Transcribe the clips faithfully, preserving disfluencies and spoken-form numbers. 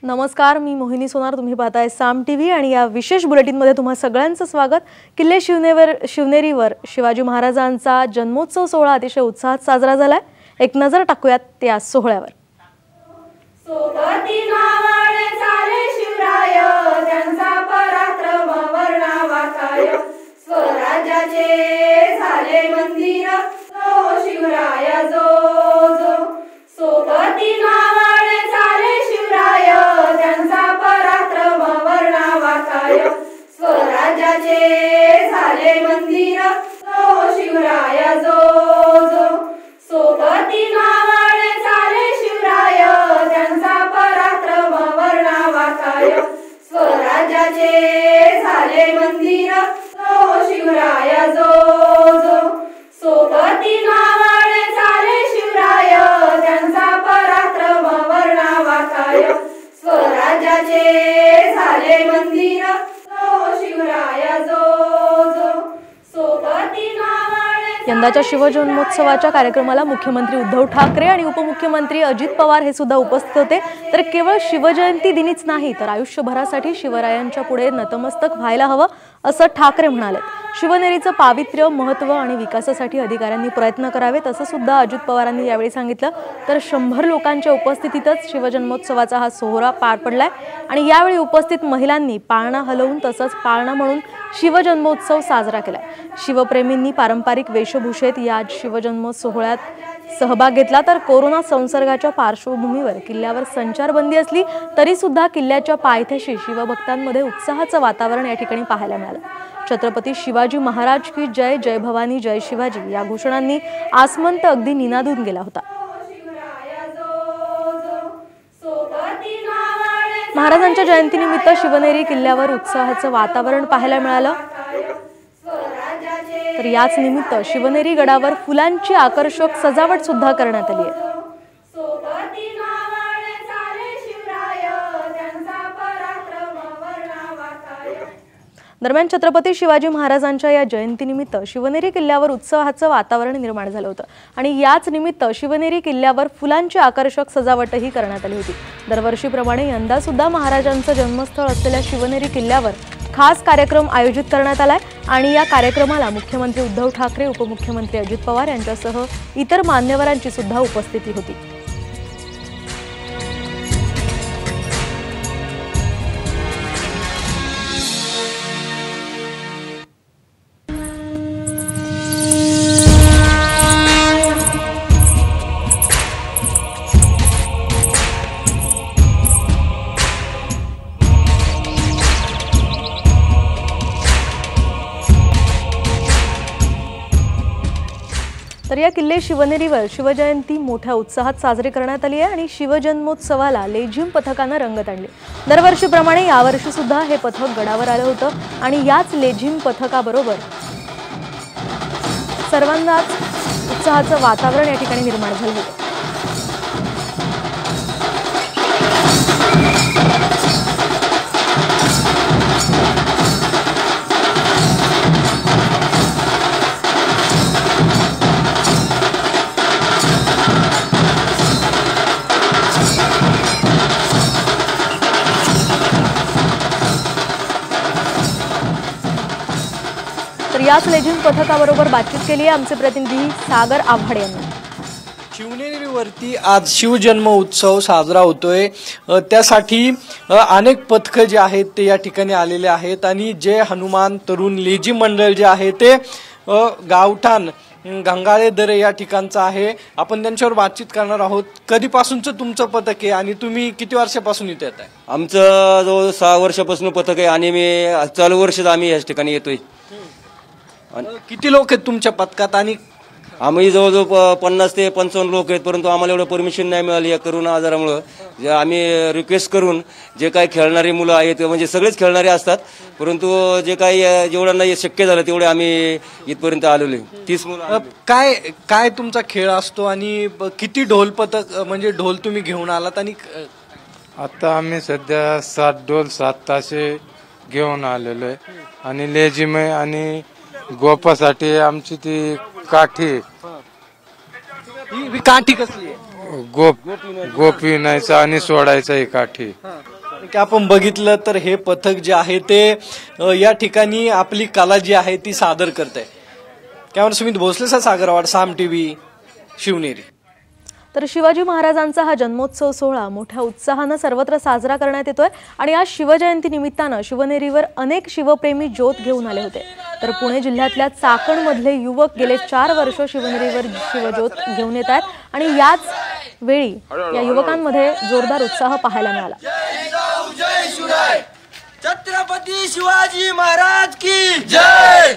नमस्कार, मी मोहिनी सोनार. तुम्ही पाहताय साम टीव्ही आणि या विशेष बुलेटिनमध्ये तुम्हा सगळ्यांचं स्वागत. किल्ले शिवनेवर शिवनेरीवर शिवाजी महाराजांचा जन्मोत्सव सोहळा अतिशय उत्साहात साजरा झालाय. एक नजर टाकूयात त्या सोहळ्यावर. सोबती नावाने झाले शिवराय, त्यांचा पराक्रम वर्णावाकाय. स्वराज्याचे झाले मंदिर, तो शिवराय जो जो. सोबती नावाने झाले शिवराय, त्यांचा पराक्रम वर्णावाकाय. स्वराज्याचे झाले मंदिर, तो शिवराय जो जो. सोबती नावाने झाले शिवराय, त्यांचा पराक्रम वर्णावाकाय. स्वराज्याचे झाले मंदिर, तो शिवराय जो जो. सोबती नावाने झाले शिवराय, त्यांचा पराक्रम वर्णावाकाय. स्वराज्याचे झाले मंदिर, तो शिवराय जो जो. सोबती नावाने. यंदाच्या शिवजन्मोत्सवाच्या कार्यक्रमाला मुख्यमंत्री उद्धव ठाकरे आणि उपमुख्यमंत्री अजित पवार हे सुद्धा उपस्थित होते. तर केवळ शिवजयंती दिनीच नाही तर आयुष्यभरासाठी शिवरायांच्या पुढे नतमस्तक व्हायला हवं असं ठाकरे म्हणाले. शिवनेरीचं पावित्र्य, महत्त्व आणि विकासासाठी अधिकाऱ्यांनी प्रयत्न करावेत असं सुद्धा अजित पवारांनी यावेळी सांगितलं. तर शंभर लोकांच्या उपस्थितीतच शिवजन्मोत्सवाचा हा सोहळा पार पडलाय आणि यावेळी उपस्थित महिलांनी पाळणा हलवून तसंच पाळणा म्हणून शिवजन्मोत्सव साजरा केलाय. शिवप्रेमींनी पारंपरिक वेशभूषेत या शिवजन्म सोहळ्यात सहभाग घेतला. तर कोरोना संसर्गाच्या पार्श्वभूमीवर किल्ल्यावर संचारबंदी असली तरी सुद्धा किल्ल्याच्या पायथ्याशी शिवभक्तांमध्ये उत्साहाचं वातावरण या ठिकाणी पाहायला मिळालं. छत्रपती शिवाजी महाराज की जय, जय भवानी, जय शिवाजी या घोषणांनी आसमंत अगदी निनादून गेला होता. महाराजांच्या जयंतीनिमित्त शिवनेरी किल्ल्यावर उत्साहाचं वातावरण पाहायला मिळालं. तर याच निमित्त शिवनेरी गडावर फुलांची आकर्षक सजावट सुद्धा करण्यात आली आहे. दरम्यान छत्रपती शिवाजी महाराजांच्या या जयंतीनिमित्त शिवनेरी किल्ल्यावर उत्सवाचं वातावरण निर्माण झालं होतं आणि याच निमित्त शिवनेरी किल्ल्यावर फुलांची आकर्षक सजावटही करण्यात आली होती. दरवर्षीप्रमाणे यंदा सुद्धा महाराजांचं जन्मस्थळ असलेल्या शिवनेरी किल्ल्यावर खास कार्यक्रम आयोजित करण्यात आलाय आणि या कार्यक्रमाला मुख्यमंत्री उद्धव ठाकरे, उपमुख्यमंत्री अजित पवार यांच्यासह इतर मान्यवरांची सुद्धा उपस्थिती होती. तर या किल्ले शिवनेरीवर शिवजयंती मोठ्या उत्साहात साजरी करण्यात आली आहे आणि शिवजन्मोत्सवाला लेझिम पथकानं रंगत आणली. दरवर्षीप्रमाणे यावर्षी सुद्धा हे पथक गडावर आलं होतं आणि याच लेझिम पथकाबरोबर सर्वांनाच उत्साहाचं वातावरण या ठिकाणी निर्माण झालं होतं. तर याच लेझिम पथकाबरोबर बातचीत केली आहे आमचे प्रतिनिधी सागर आव्हाड यांनी. शिवनेरीवरती आज शिवजन्म उत्सव साजरा होतोय, त्यासाठी अनेक पथक जे आहेत ते या ठिकाणी आलेले आहेत आणि जे हनुमान तरुण लेझिम मंडळ जे आहे ते गावठाण गंगाळे दरे या ठिकाणचं आहे. आपण त्यांच्यावर बातचीत करणार आहोत. कधीपासूनचं तुमचं पथक आहे आणि तुम्ही किती वर्षापासून इथे येत आहे? आमचं जवळ सहा वर्षापासून पथक आहे आणि मी चालू वर्षात आम्ही याच ठिकाणी येतोय. किती लोक आहेत तुमच्या पथकात? आणि आम्ही जवळजवळ पन्नास ते पंचावन्न लोक आहेत, परंतु आम्हाला एवढं परमिशन नाही मिळाली या करोना आजारामुळं. जे आम्ही रिक्वेस्ट करून जे काही खेळणारी मुलं आहेत म्हणजे सगळेच खेळणारे असतात, परंतु जे काही जेवढं नाही शक्य झालं तेवढे आम्ही इथपर्यंत आलेलो आहे. तीस मुलं. काय काय तुमचा खेळ असतो आणि किती ढोल पथक म्हणजे ढोल तुम्ही घेऊन आलात? आणि आता आम्ही सध्या सात ढोल सात ताशे घेऊन आलेलो आहे आणि लेझिम आहे आणि गोपासाठी आमची ती काठी. ही काठी कसली आहे? गोप गोप विणायचा आणि सोडायचा ही काठी. की आपण बघितलं तर हे पथक जे आहे ते अ, या ठिकाणी आपली कला जी आहे ती सादर करत आहे. कॅमेरा सुमित भोसलेचा सागरवाड, साम टीव्ही, शिवनेरी. तर शिवाजी महाराजांचा हा जन्मोत्सव सोहळा मोठ्या उत्साहानं सर्वत्र साजरा करण्यात येतोय आणि आज शिवजयंती निमित्तानं शिवनेरीवर अनेक शिवप्रेमी ज्योत घेऊन आले होते. तर पुणे जिल्ह्यातल्या चाकणमधले युवक गेले चार वर्ष शिवनेरीवर शिवज्योत घेऊन येत आहेत आणि याच वेळी या युवकांमध्ये जोरदार उत्साह पाहायला मिळाला. छत्रपती शिवाजी महाराज की जय.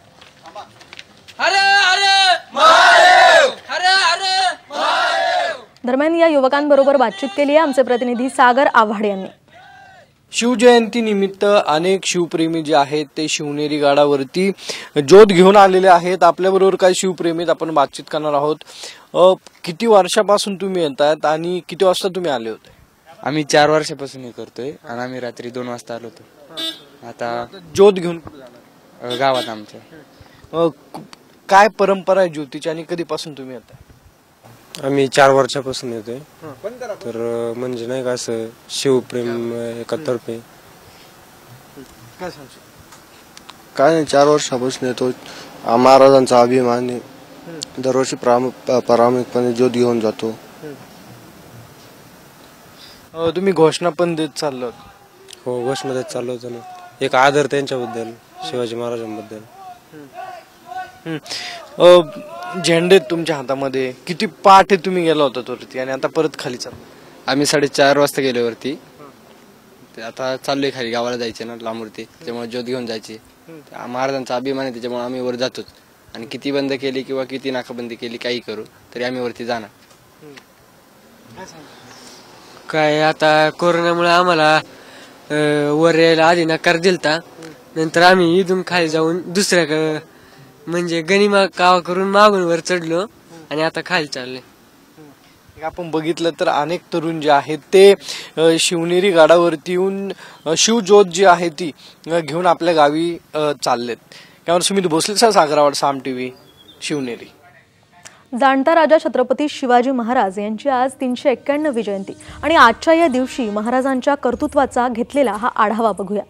हरे हरे महादेव, हरे हरे महादेव. दरम्यान या युवकांबरोबर बातचीत केली आहे आमचे प्रतिनिधी सागर आव्हाड यांनी. शिवजयंती निमित्त अनेक शिवप्रेमी जे आहेत ते शिवनेरी गडावरती ज्योत घेऊन आलेले आहेत. आपल्याबरोबर काही शिवप्रेमीत आपण बातचीत करणार आहोत. अ, किती वर्षापासून तुम्ही येतात आणि किती वाजता तुम्ही आले होते? आम्ही चार वर्षापासून हे करतोय आणि आम्ही रात्री दोन वाजता आलो होतो. आता ज्योत घेऊन कुठे जाणार? अ, गावात आमच्या अ, काय परंपरा आहे ज्योतीची आणि कधीपासून तुम्ही येताय? आम्ही चार वर्षापासून येतोय. तर अ, म्हणजे नाही का असं शिवप्रेम अ, एकातर्फे काय सांगशील? काय नाही, चार वर्षापासून येतो. आ, महाराजांचा अभिमान आहे. दरवर्षी प्राम- प- प्रामाणिकपणे ज्योत घेऊन जातो. अ, तुम्ही घोषणा पण देत चाललात. हो, घोषणा देत चाललो होतो ना. एक आदर त्यांच्याबद्दल, शिवाजी महाराजांबद्दल. अ, झेंडे तुमच्या हातामध्ये, किती पाठ आहे तुम्ही गेला होता वरती आणि आता परत खाली चालला? आम्ही साडेचार वाजता गेलो वरती. ते आता चाललोय खाली, गावाला जायचे ना लांबवरती, त्यामुळे ज्योत घेऊन जायची. महाराजांचा अभिमान आहे त्याच्यामुळे आम्ही वर जातोच. आणि किती बंद केली किंवा किती नाकाबंदी केली काही करू तरी आम्ही वरती जाणार. काय आता कोरोनामुळे आम्हाला अ, वर यायला आधी नकार दिलता. नंतर आम्ही इथून खाली जाऊन दुसऱ्या क- म्हणजे गनिमा कावा करून मागून वर चढलो आणि आता खाली चालले. आपण बघितलं तर अनेक तरुण जे आहेत ते अ, शिवनेरी गडावरती येऊन अ, शिवज्योत जी आहे ती अ, घेऊन आपल्या गावी अ, चाललेत. त्यावर सुमित भोसलेचा सागरवाड, साम टीव्ही, शिवनेरी. जाणता राजा छत्रपती शिवाजी महाराज यांची आज तीनशे एक्क्याण्णवी जयंती आणि आजच्या या दिवशी महाराजांच्या कर्तृत्वाचा घेतलेला हा आढावा बघूया.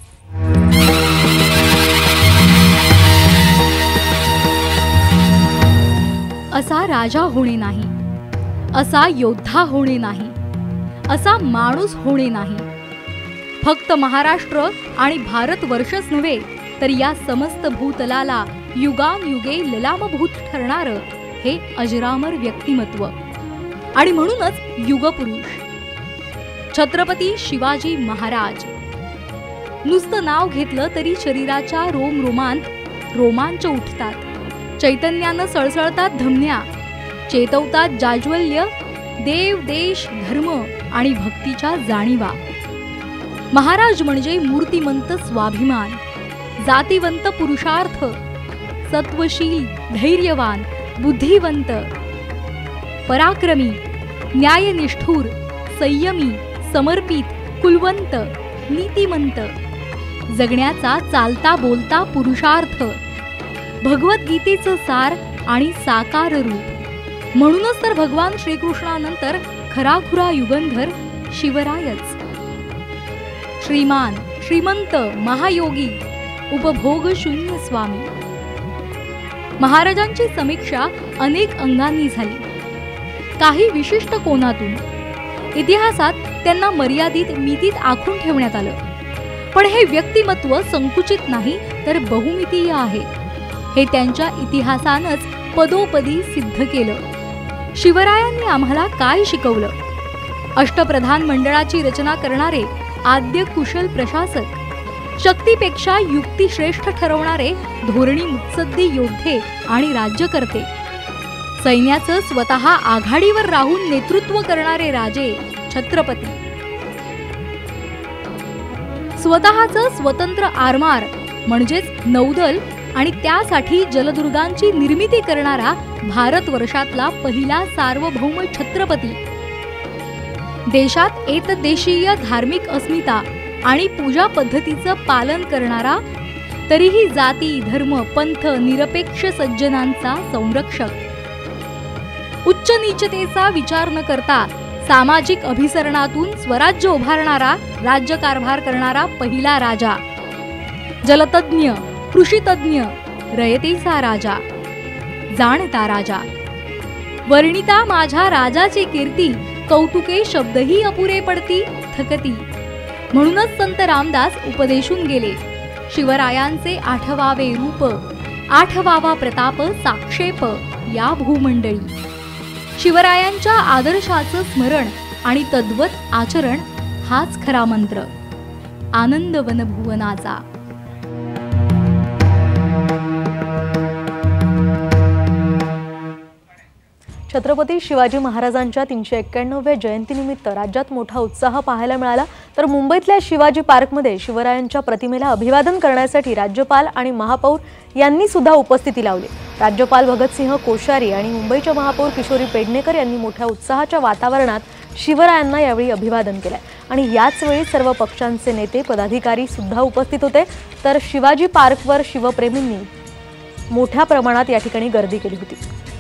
असा राजा होणे नाही, असा योद्धा होणे नाही, असा माणूस होणे नाही. फक्त महाराष्ट्र आणि भारतवर्षच नव्हे तर या समस्त भूतलाला युगानयुगे ललामभूत ठरणारं हे अजरामर व्यक्तिमत्व आणि म्हणूनच युगपुरुष छत्रपती शिवाजी महाराज. नुसतं नाव घेतलं तरी शरीराच्या रोमरोमांत रोमांच उठतात, चैतन्यानं सळसळतात धमन्या, चेतवतात जाज्वल्य, देव देश धर्म आणि भक्तीच्या जाणीवा. महाराज म्हणजे मूर्तिमंत स्वाभिमान, जातिवंत पुरुषार्थ, सत्वशील, धैर्यवान, बुद्धिवंत, पराक्रमी, न्यायनिष्ठूर, संयमी, समर्पित, कुलवंत, नीतिमंत, जगण्याचा चालता बोलता पुरुषार्थ, भगवद्गीतेचं सार आणि साकार रूप. म्हणूनच तर भगवान श्रीकृष्णानंतर खराखुरा युगंधर शिवरायच. श्रीमान, श्रीमंत, महायोगी, उपभोग शून्य स्वामी. महाराजांची समीक्षा अनेक अंगांनी झाली, काही विशिष्ट कोनातून. इतिहासात त्यांना मर्यादित मितीत आखून ठेवण्यात आलं. पण हे व्यक्तिमत्व संकुचित नाही तर बहुमितीय आहे, हे त्यांच्या इतिहासानंच पदोपदी सिद्ध केलं. शिवरायांनी आम्हाला काय शिकवलं? अष्टप्रधान मंडळाची रचना करणारे आद्य कुशल प्रशासक, शक्तीपेक्षा युक्ती श्रेष्ठ ठरवणारे धोरणी मुत्सद्दी योद्धे आणि राज्यकर्ते, सैन्याचं स्वतः आघाडीवर राहून नेतृत्व करणारे राजे छत्रपती, स्वतःचं स्वतंत्र आरमार म्हणजेच नौदल आणि त्यासाठी जलदुर्गांची निर्मिती करणारा भारतवर्षातला पहिला सार्वभौम छत्रपती, देशात एकदेशीय धार्मिक अस्मिता आणि पूजा पद्धतीचं पालन करणारा, तरीही जाती धर्म पंथ निरपेक्ष सज्जनांचा संरक्षक, उच्च नीचतेचा विचार न करता सामाजिक अभिसरणातून स्वराज्य उभारणारा, राज्यकारभार करणारा पहिला राजा, जलतज्ञ, कृषीतज्ञ, रयतेचा राजा, जाणता राजा. वर्णिता माझ्या राजाची कीर्ती, कौतुके शब्दही अपुरे पडती थकती. म्हणूनच संत रामदास उपदेशून गेले, शिवरायांचे आठवावे रूप, आठवावा प्रताप साक्षेप या भूमंडळी. शिवरायांच्या आदर्शाचं स्मरण आणि तद्वत आचरण हाच खरा मंत्र आनंद वनभुवनाचा. छत्रपती शिवाजी महाराजांच्या तीनशे एक्क्याण्णव्या जयंतीनिमित्त राज्यात मोठा उत्साह पाहायला मिळाला. तर मुंबईतल्या शिवाजी पार्कमध्ये शिवरायांच्या प्रतिमेला अभिवादन करण्यासाठी राज्यपाल आणि महापौर यांनी सुद्धा उपस्थिती लावली. राज्यपाल भगतसिंह कोश्यारी आणि मुंबईच्या महापौर किशोरी पेडणेकर यांनी मोठ्या उत्साहाच्या वातावरणात शिवरायांना यावेळी अभिवादन केलं आणि याच वेळी सर्व पक्षांचे नेते पदाधिकारी सुद्धा उपस्थित होते. तर शिवाजी पार्कवर शिवप्रेमींनी मोठ्या प्रमाणात या ठिकाणी गर्दी केली होती.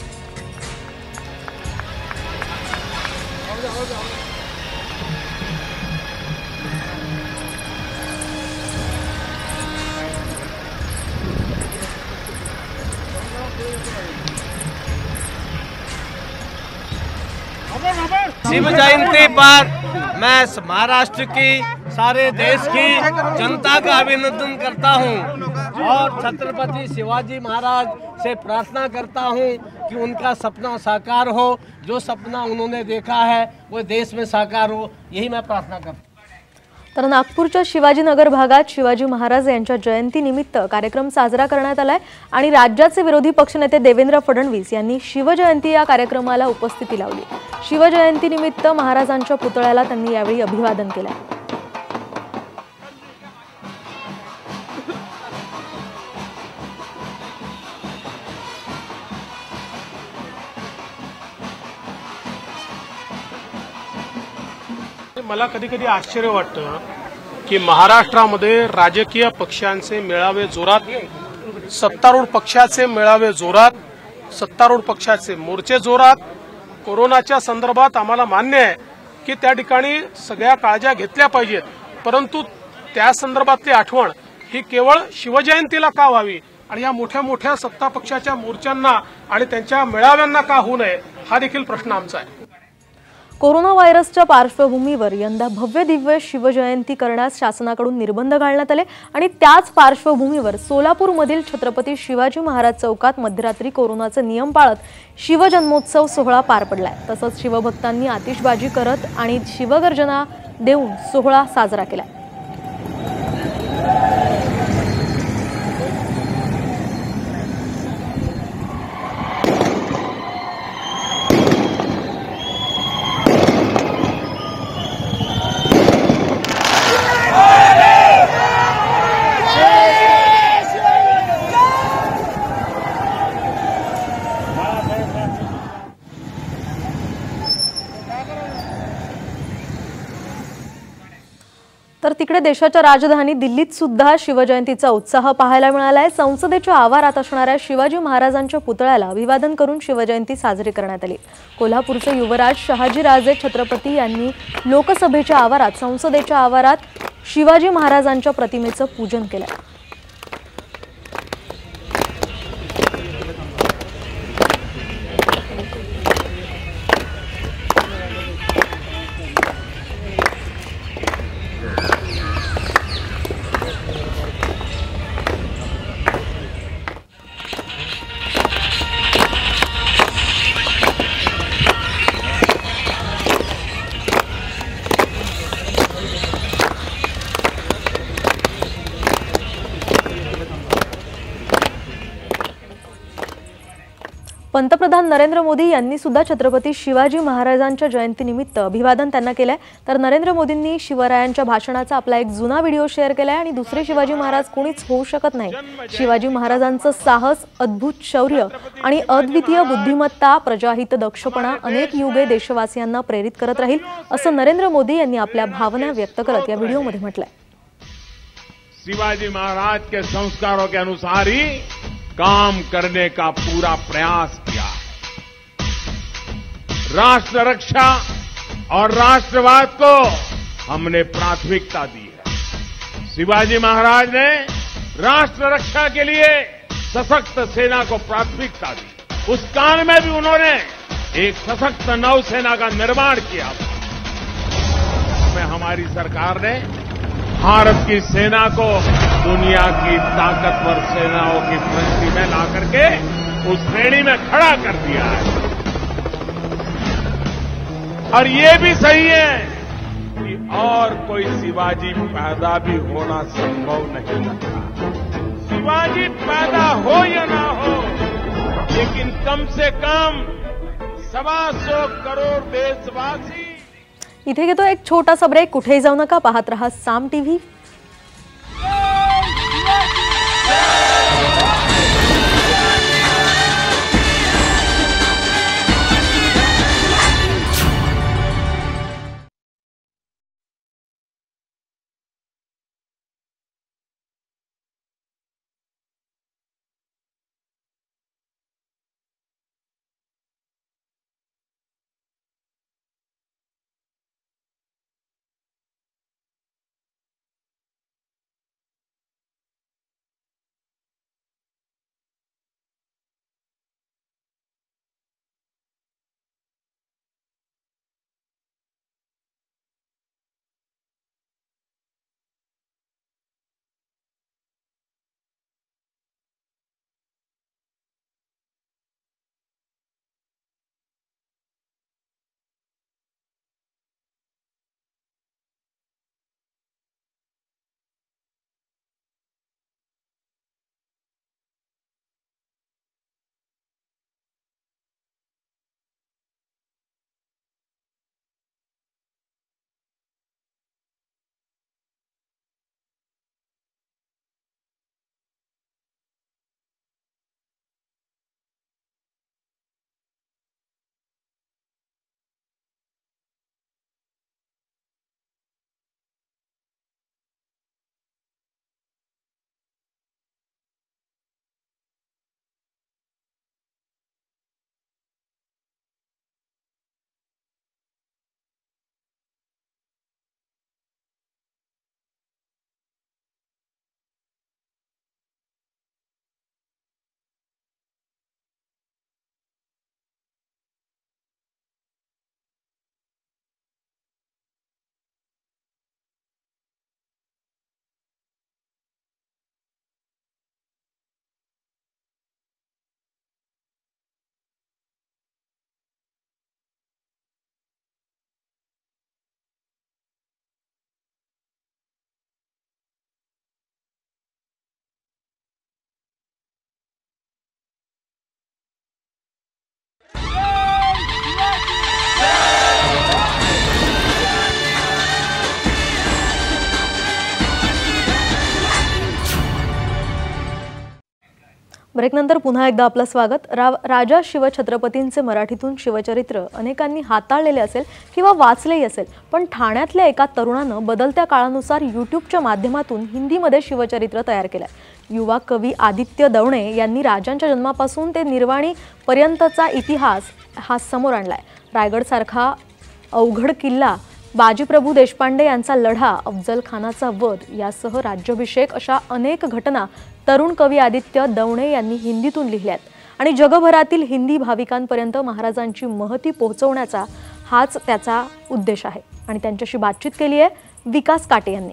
शिव जयंती पर मैं महाराष्ट्र की सारे देश की जनता का अभिनंदन करता हूं और छत्रपति शिवाजी महाराज से प्रार्थना करता हूं कि उनका सपना साकार हो. जो सपना उन्होंने देखा है वो देश में साकार हो, यही मैं प्रार्थना करता हूं. तर नागपूरच्या शिवाजीनगर भागात शिवाजी महाराज यांच्या जयंतीनिमित्त कार्यक्रम साजरा करण्यात आलाय आणि राज्याचे विरोधी पक्षनेते देवेंद्र फडणवीस यांनी शिवजयंती या कार्यक्रमाला उपस्थिती लावली. शिवजयंतीनिमित्त महाराजांच्या पुतळ्याला त्यांनी यावेळी अभिवादन केलं. मला कधी कधी आश्चर्य वाटतं की महाराष्ट्रामध्ये राजकीय पक्षांचे मेळावे जोरात, सत्तारूढ पक्षाचे मेळावे जोरात, सत्तारूढ पक्षाचे मोर्चे जोरात. कोरोनाच्या संदर्भात आम्हाला मान्य आहे की त्या ठिकाणी सगळ्या काळज्या घेतल्या पाहिजेत, परंतु त्या संदर्भातली आठवण ही केवळ शिवजयंतीला का व्हावी आणि या मोठ्या मोठ्या सत्ता पक्षाच्या मोर्चांना आणि त्यांच्या मेळाव्यांना का होऊ नये हा देखील प्रश्न आमचा आहे. कोरोना व्हायरसच्या पार्श्वभूमीवर यंदा भव्य दिव्य शिवजयंती करण्यास शासनाकडून निर्बंध घालण्यात आले आणि त्याच पार्श्वभूमीवर सोलापूरमधील छत्रपती शिवाजी महाराज चौकात मध्यरात्री कोरोनाचे नियम पाळत शिवजन्मोत्सव सोहळा पार पडलाय. तसंच शिवभक्तांनी आतिषबाजी करत आणि शिवगर्जना देऊन सोहळा साजरा केला. तर तिकडे देशाच्या राजधानी दिल्लीत सुद्धा शिवजयंतीचा उत्साह पाहायला मिळाला आहे. संसदेच्या आवारात असणाऱ्या शिवाजी महाराजांच्या पुतळ्याला अभिवादन करून शिवजयंती साजरी करण्यात आली. कोल्हापूरचे युवराज शहाजीराजे छत्रपती यांनी लोकसभेच्या आवारात, संसदेच्या आवारात शिवाजी महाराजांच्या प्रतिमेचं पूजन केलं. पंतप्रधान नरेंद्र मोदी यांनी सुद्धा छत्रपती शिवाजी महाराजांच्या जयंतीनिमित्त अभिवादन त्यांना केलंय. तर नरेंद्र मोदींनी शिवरायांच्या भाषणाचा आपला एक जुना व्हिडिओ शेअर केलाय आणि दुसरे शिवाजी महाराज कोणीच होऊ शकत नाही. शिवाजी महाराजांचं साहस, अद्भुत शौर्य आणि अद्वितीय बुद्धिमत्ता, प्रजाहित दक्षपणा अनेक युगे देशवासियांना प्रेरित करत राहील असं नरेंद्र मोदी यांनी आपल्या भावना व्यक्त करत या व्हिडिओमध्ये म्हटलंय. शिवाजी महाराज के संस्कारों के अनुसार ही काम करने का पूरा प्रयास किया. राष्ट्र रक्षा और राष्ट्रवाद को हमने प्राथमिकता दी है। शिवाजी महाराज ने राष्ट्र रक्षा के लिए सशक्त सेना को प्राथमिकता दी। उस काल में भी उन्होंने एक सशक्त नौसेना का निर्माण किया। में हमारी सरकार ने भारत की सेना को दुनिया की ताकतवर सेनाओं की पंक्ति में ला करके उस श्रेणी में खड़ा कर दिया है। और ये भी सही है कि और कोई शिवाजी पैदा भी होना संभव नहीं लगता। शिवाजी पैदा हो या ना हो, लेकिन कम से कम सवा सौ करोड़ देशवासी। इथे घेतो एक छोटासा ब्रेक, कुठेही जाऊ नका, पाहत रहा साम टीव्ही। ब्रेकनंतर पुन्हा एकदा आपलं स्वागत। रा राजा शिवछत्रपतींचे मराठीतून शिवचरित्र अनेकांनी हाताळलेले असेल किंवा वाचलेही असेल, पण ठाण्यातल्या एका तरुणानं बदलत्या काळानुसार यूट्यूबच्या माध्यमातून हिंदीमध्ये शिवचरित्र तयार केलंय। युवा कवी आदित्य दवणे यांनी राजांच्या जन्मापासून ते निर्वाणीपर्यंतचा इतिहास हा समोर आणलाय। रायगडसारखा अवघड किल्ला, बाजीप्रभू देशपांडे यांचा लढा, अफजल खानाचा वध यासह राज्याभिषेक अशा अनेक घटना तरुण कवी आदित्य दवणे यांनी हिंदीतून लिहिल्यात आणि जगभरातील हिंदी भाविकांपर्यंत महाराजांची महती पोहोचवण्याचा हाच त्याचा उद्देश आहे। आणि त्यांच्याशी बातचीत केली आहे विकास काटे यांनी।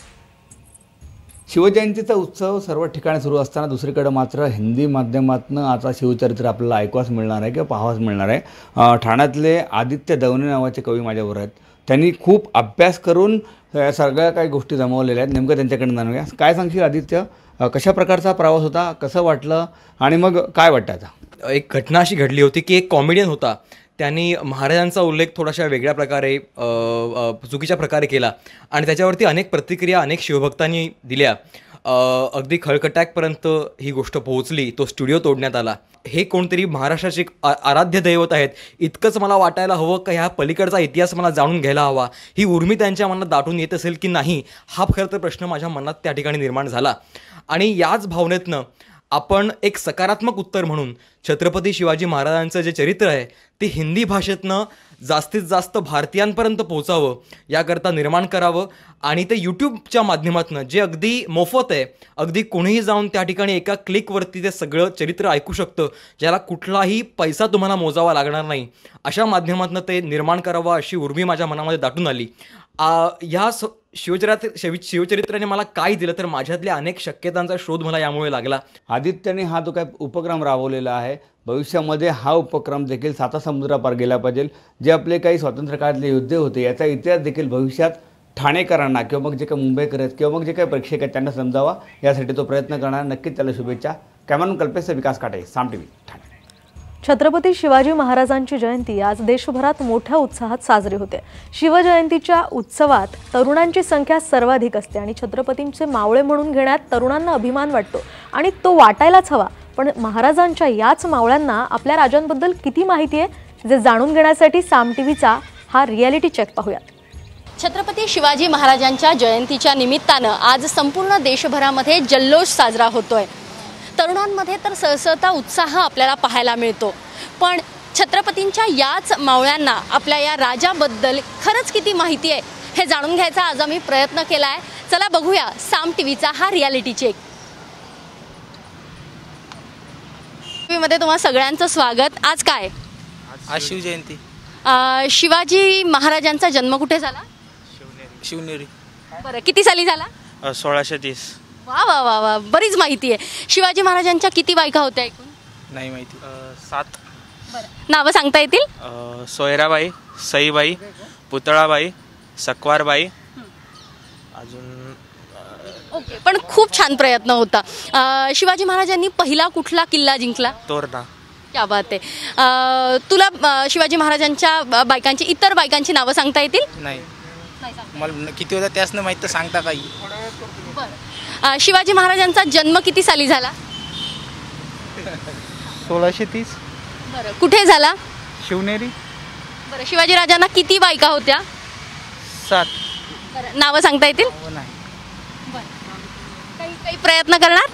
शिवजयंतीचा उत्सव सर्व ठिकाणी सुरू असताना दुसरीकडे मात्र हिंदी माध्यमातून आता शिवचरित्र आपल्याला ऐकवास मिळणार आहे किंवा पाहावास मिळणार आहे। ठाण्यातले आदित्य दवणे नावाचे कवी माझ्याबरोबर आहेत। त्यांनी खूप अभ्यास करून सगळ्या काही गोष्टी जमवलेल्या आहेत। नेमकं त्यांच्याकडे जाणूया। काय सांगशील आदित्य, कशा प्रकारचा प्रवास होता, कसं वाटलं आणि मग काय वाटतं आता? एक घटना अशी घडली होती की एक कॉमेडियन होता, त्यांनी महाराजांचा उल्लेख थोडाशा वेगळ्या प्रकारे चुकीच्या प्रकारे केला आणि त्याच्यावरती अनेक प्रतिक्रिया अनेक शिवभक्तांनी दिल्या। अगदी खळकट्यापर्यंत ही गोष्ट पोहोचली, तो स्टुडिओ तोडण्यात आला। हे कोणतरी महाराष्ट्राचे आराध्य दैवत आहेत इतकंच मला वाटायला हवं का ह्या पलीकडचा इतिहास मला जाणून घ्यायला हवा, ही उर्मी त्यांच्या मनात दाटून येत असेल की नाही, हा खरं तर प्रश्न माझ्या मनात त्या ठिकाणी निर्माण झाला। आणि याच भावनेतनं आपण एक सकारात्मक उत्तर म्हणून छत्रपती शिवाजी महाराजांचं जे चरित्र आहे ते हिंदी भाषेतनं जास्तीत जास्त भारतीयांपर्यंत पोहोचावं याकरता निर्माण करावं आणि ते यूट्यूबच्या माध्यमातून जे अगदी मोफत आहे, अगदी कोणीही जाऊन त्या ठिकाणी एका क्लिकवरती ते सगळं चरित्र ऐकू शकतं, ज्याला कुठलाही पैसा तुम्हाला मोजावा लागणार नाही, अशा माध्यमातून ते निर्माण करावं अशी उर्मी माझ्या मनामध्ये दाटून आली. ह्या स शिवचरित्र शिव शिवचरित्राने मला काय दिलं तर माझ्यातल्या अनेक शक्यतांचा शोध मला यामुळे लागला. आदित्यने हा जो काय उपक्रम राबवलेला आहे, भविष्यामध्ये हा उपक्रम देखील साता समुद्रापार गेला पाहिजे. जे आपले काही स्वातंत्र्य काळातले योद्धे होते याचा इतिहास देखील भविष्यात ठाणेकरांना किंवा मग जे काही मुंबईकर आहेत किंवा मग जे काही प्रेक्षक आहेत त्यांना समजावा, यासाठी तो प्रयत्न करणार. नक्कीच त्याला शुभेच्छा. कॅमेरामन कल्पेशचा विकास काटे, साम टीव्ही, ठाणे. छत्रपती शिवाजी महाराजांची जयंती आज देशभरात मोठ्या उत्साहात साजरी होते. शिवजयंतीच्या उत्सवात तरुणांची संख्या सर्वाधिक असते आणि छत्रपतींचे मावळे म्हणून घेण्यात तरुणांना अभिमान वाटतो आणि तो वाटायलाच हवा. पण महाराजांच्या याच मावळ्यांना आपल्या राजांबद्दल किती माहिती आहे, जे जाणून घेण्यासाठी साम टीव्हीचा हा रियालिटी चेक पाहूयात. छत्रपती शिवाजी महाराजांच्या जयंतीच्या निमित्तानं आज संपूर्ण देशभरामध्ये जल्लोष साजरा होतोय. तरुणांमध्ये तर सळसळता उत्साह आपल्याला पाहायला मिळतो. पण छत्रपतींच्या याच मावळ्यांना आपल्या या राजाबद्दल खरंच किती माहिती आहे हे जाणून घ्यायचा आज आम्ही प्रयत्न केला आहे. चला बघूया साम टीव्हीचा हा रियालिटी चेक. मध्ये तुम्हा सगळ्यांचं स्वागत. आज काय? आज शिवजयंती. शिवाजी महाराजांचा जन्म कुठे झाला? शिवनेरी. बरं, किती साली झाला? सोळाशे तीस. वा वा वा वा, बरीच माहिती आहे. शिवाजी महाराजांच्या किती बायका होत्या एकूण? नाही माहिती. सात. बरं, नावं सांगता येतील? सोयराबाई, सईबाई, पुतळाबाई, सकवारबाई, अजून. ओके, पण खूप छान प्रयत्न होता. शिवाजी महाराजांनी पहिला कुठला किल्ला जिंकला? तोरणा. क्या बात आहे. तुला शिवाजी महाराजांच्या बायकांची, इतर बायकांची नावं सांगता येतील? नाही, मला किती होता त्याच नाही माहिती, तर सांगता काही. बरं, शिवाजी महाराजांचा जन्म किती साली झाला? सोळाशे तीस. बरं, कुठे झाला? शिवनेरी. बरं, शिवाजी राजांना किती बायका होत्या? सात. बरं, नावं सांगता येतील? नाही. बरं, काही काही प्रयत्न करणार?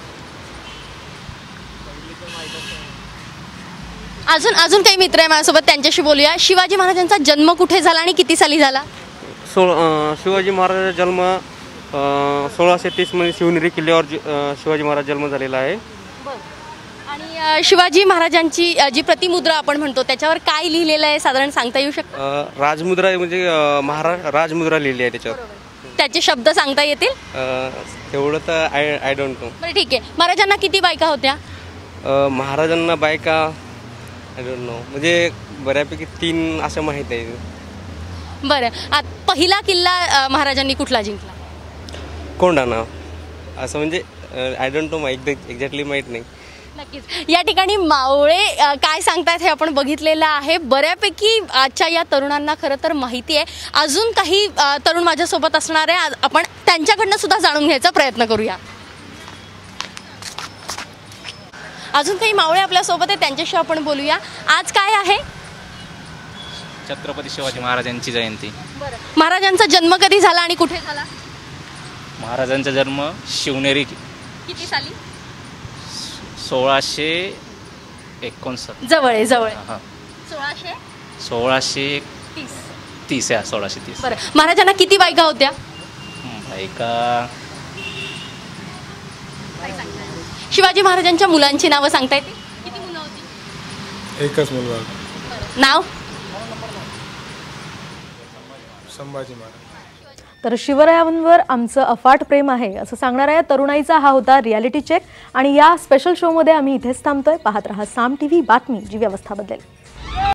अजून अजून काही मित्र आहे माझ्यासोबत, त्यांच्याशी बोलूया. शिवाजी महाराजांचा जन्म कुठे झाला आणि किती साली झाला? सोळा शिवाजी महाराजांचा जन्म सोळाशे तीस मध्ये शिवनेरी किल्ल्यावर शिवाजी महाराज जन्म झालेला आहे. आणि शिवाजी महाराजांची जी प्रतिमुद्रा आपण म्हणतो त्याच्यावर काय लिहिलेलं आहे साधारण सांगता येऊ शकतं? राजमुद्रा म्हणजे महाराज राजमुद्रा लिहिली आहे त्याच्यावर. त्याचे शब्द सांगता येतील? तेवढं तर आय आय डोंट नो. बरं, ठीक आहे. महाराजांना किती बायका होत्या? महाराजांना बायका आय डोंट नो, म्हणजे बऱ्यापैकी तीन असं माहीत आहे. बरं, पहिला किल्ला महाराजांनी कुठला जिंकला? कोंढाणा. असं म्हणजे आय डोंट नो, माहिती एक्झॅक्टली माहीत नाही. नक्कीच. या ठिकाणी मावळे काय सांगतात हे आपण बघितलेलं आहे. बऱ्यापैकी आजच्या या तरुणांना खरं तर माहिती आहे. अजून काही तरुण माझ्यासोबत असणार आहे, आपण त्यांच्याकडनं सुद्धा जाणून घ्यायचा प्रयत्न करूया. अजून काही मावळे आपल्यासोबत आहे, त्यांच्याशी आपण बोलूया. आज काय आहे? छत्रपती शिवाजी महाराजांची जयंती. बरं, महाराजांचा जन्म कधी झाला आणि कुठे झाला? महाराजांचा जन्म शिवनेरी. किती साली? सोळाशे एकोणसत्तर. जवळ आहे, जवळ. सोळाशे सोळाशे तीस. तीस आहे, सोळाशे तीस. बरं, महाराजांना किती बायका होत्या? बायका. शिवाजी महाराजांच्या मुलांची नावं सांगता येतील? किती मुलं होती? एकच मुलगा. नाव? संभाजी महाराज. तर शिवरायांवर आमचं अफाट प्रेम आहे असं सांगणाऱ्या या तरुणाईचा हा होता रियालिटी चेक. आणि या स्पेशल शोमध्ये आम्ही इथेच थांबतोय. पाहत रहा साम टीव्ही, बातमी जी व्यवस्था बदलेल.